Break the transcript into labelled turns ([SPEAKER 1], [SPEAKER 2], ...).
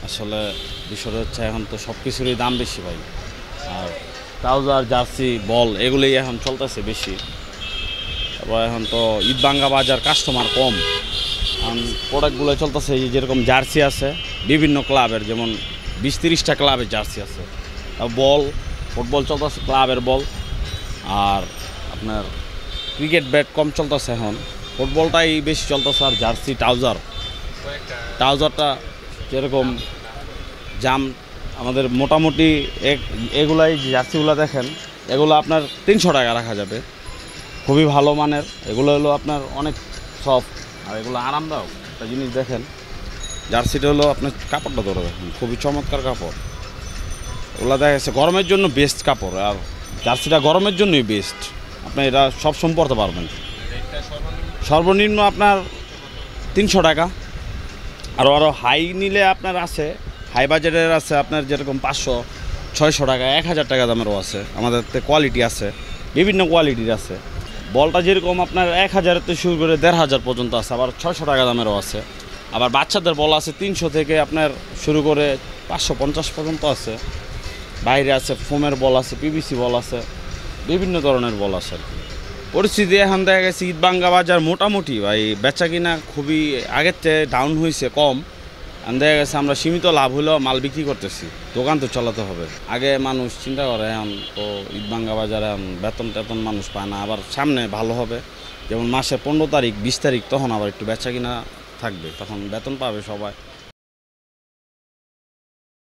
[SPEAKER 1] আসলে বিষয়টা হচ্ছে এখন তো সব কিছুরই দাম বেশি ভাই। আর ট্রাউজার জার্সি বল এগুলোই এখন চলতেছে বেশি। তারপর এখন তো ঈদবাঙ্গা বাজার কাস্টমার কম। এখন প্রোডাক্টগুলো চলতেছে যেরকম জার্সি আছে বিভিন্ন ক্লাবের, যেমন 20-30টা ক্লাবের জার্সি আছে। বল ফুটবল চলতেছে ক্লাবের বল। আর আপনার ক্রিকেট ব্যাট কম চলতেছে এখন, ফুটবলটাই বেশি চলতেছে। আর জার্সি ট্রাউজারটা যেরকম জাম আমাদের মোটামুটি এগুলাই জার্সিগুলো দেখেন, এগুলো আপনার 300 টাকা রাখা যাবে, খুবই ভালো মানের। এগুলো হলো আপনার অনেক সফট আর এগুলো আরামদায়ক একটা জিনিস। দেখেন জার্সিটা হলো আপনার কাপড়টা ধরে দেখেন, খুবই চমৎকার কাপড়। ওগুলো দেখা যাচ্ছে গরমের জন্য বেস্ট কাপড়, আর জার্সিটা গরমের জন্যই বেস্ট। আপনি এটা সব সময় পরতে পারবেন। সর্বনিম্ন আপনার 300 টাকা। আরও হাই নিলে আপনার আছে, হাই বাজেটের আছে আপনার যেরকম 500-600 টাকা 1000 টাকা দামেরও আছে। আমাদের কোয়ালিটি আছে, বিভিন্ন কোয়ালিটির আছে। বলটা যেরকম আপনার 1000 থেকে শুরু করে 1500 পর্যন্ত আছে, আবার 600 টাকা দামেরও আছে। আবার বাচ্চাদের বল আছে 300 থেকে আপনার শুরু করে 550 পর্যন্ত আছে। বাইরে আছে ফোমের বল আছে, পিভিসি বল আছে, বিভিন্ন ধরনের বল আছে আর কি। পরিস্থিতি এখন দেখা গেছে ঈদবাঙ্গা বাজার মোটামুটি ভাই বেচা কিনা খুবই আগের চেয়ে ডাউন হয়েছে, কম। এখন দেখা গেছে আমরা সীমিত লাভ হলেও মাল বিক্রি করতেছি, দোকান তো চালাতে হবে। আগে মানুষ চিন্তা করে, এখন তো ঈদবাঙ্গা বাজারে এখন বেতন টেতন মানুষ পায় না। আবার সামনে ভালো হবে, যেমন মাসে 15 তারিখ 20 তারিখ, তখন আবার একটু বেচা কিনা থাকবে, তখন বেতন পাবে সবাই।